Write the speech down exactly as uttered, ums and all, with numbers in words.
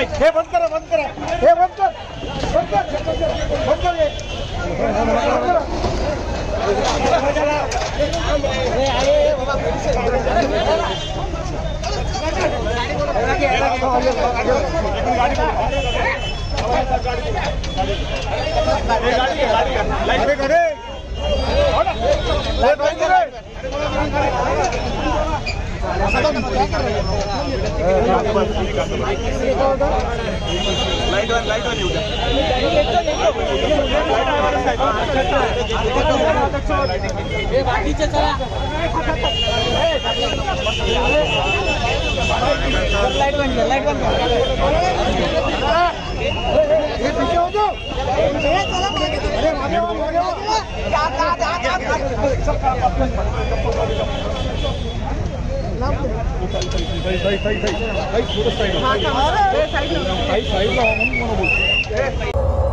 हे बंद करा बंद करा हे बंद कर बंद कर बंद कर हे अरे बाबा लाइट वन लाइट वन येऊ द्या बाकीचे चला लाइट वन लाइट वन हे पीछे हो जाओ अरे मागे हो मागे हो सही सही सही सही सही थोड़ा साइड साइड साइड ला म्हणून बोलतो